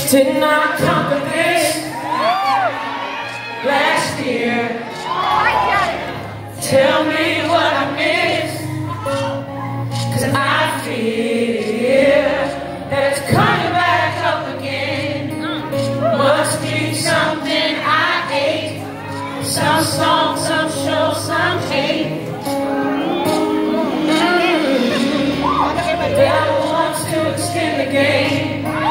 Did not conquer this last year. Tell me what I missed, 'cause I fear that it's coming back up again. Must be something I ate, some song, some show, some hate. That wants to extend the game.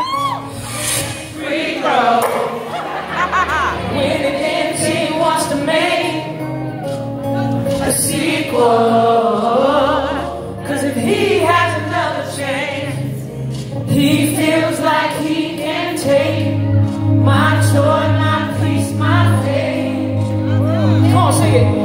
Free throw. When it ends, he wants to make a sequel. 'Cause if he has another chance, he feels like he can take my joy, my peace, my faith. Come on, sing it.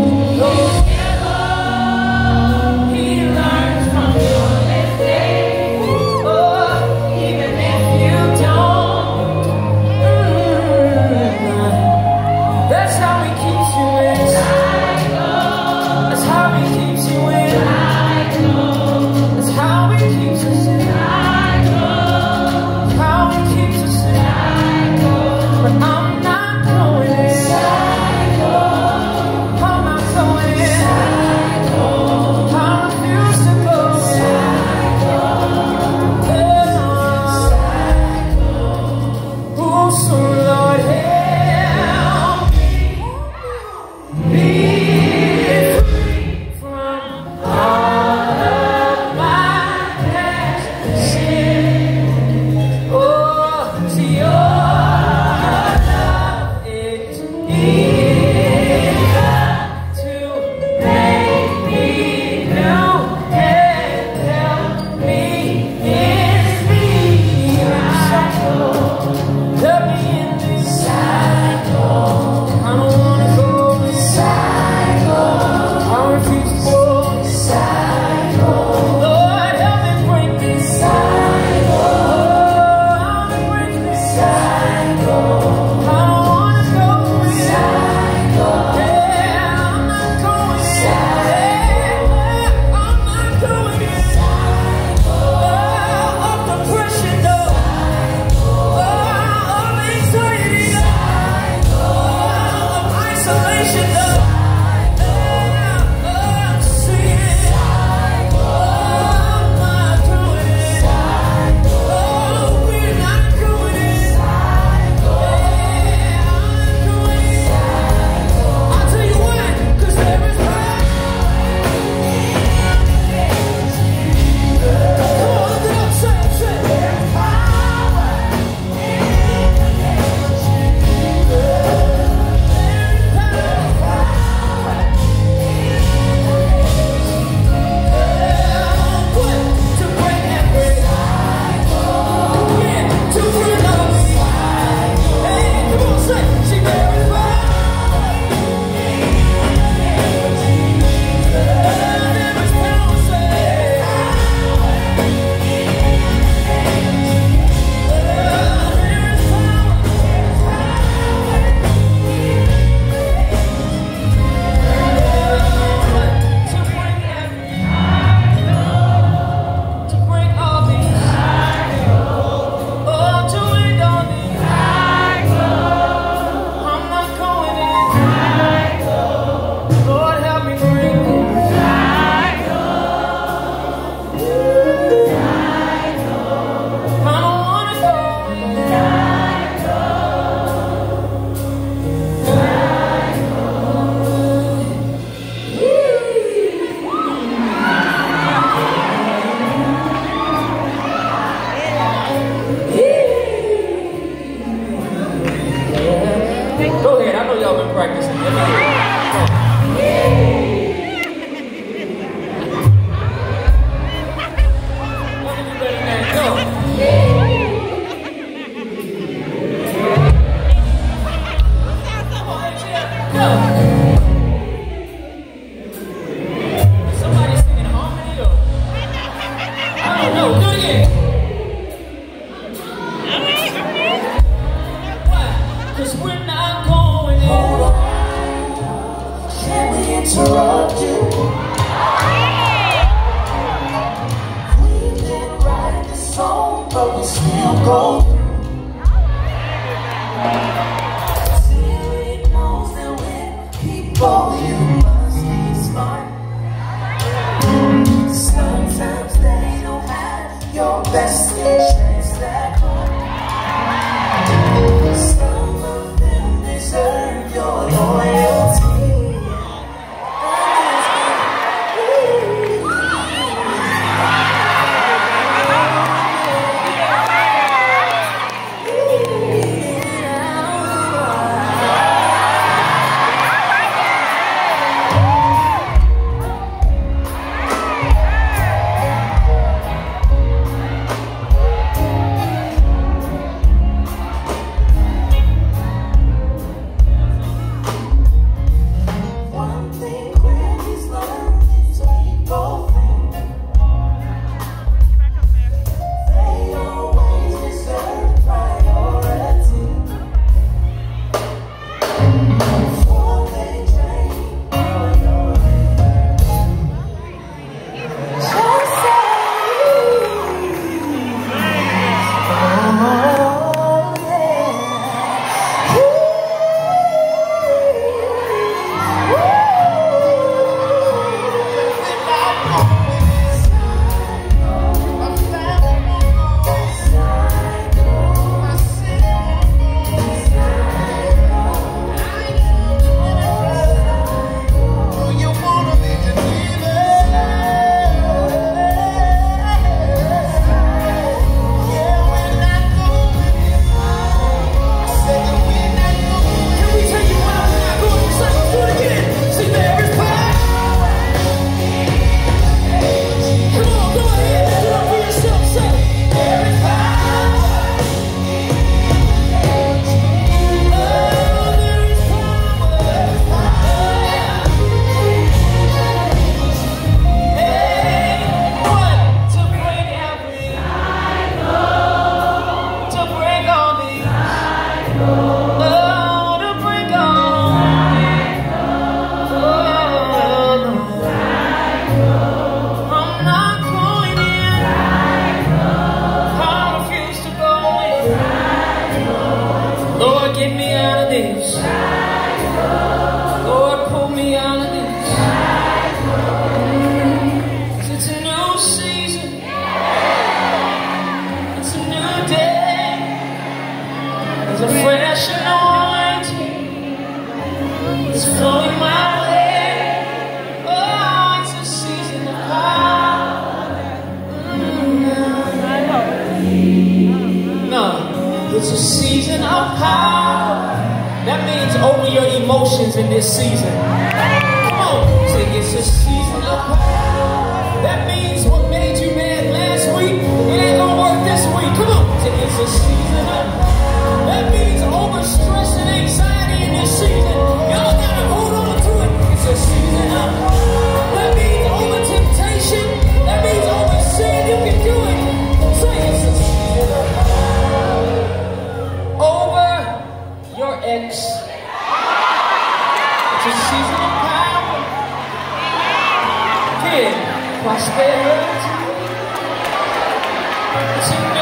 interrupt you. We've been writing this song, but we still go through. your best interests at heart. Some of them deserve your loyalty. Get me out of this. Lord, pull me out of this. 'Cause it's a new season. It's a new day. There's a fresh anointing. It's flowing my way. Oh, it's a season of power. No, it's a season of power. That means over your emotions in this season. Come on, say it's a season of power. That means what made you mad last week, it ain't gonna work this week. Come on, say it's a season of power. That means over stress and anxiety in this season. Y'all gotta hold on to it. It's a season of power. That means over temptation. That means over sin. You can do it. Say it's a season of power. Over your ex. It's a season of power. Kid, prosperity. It's a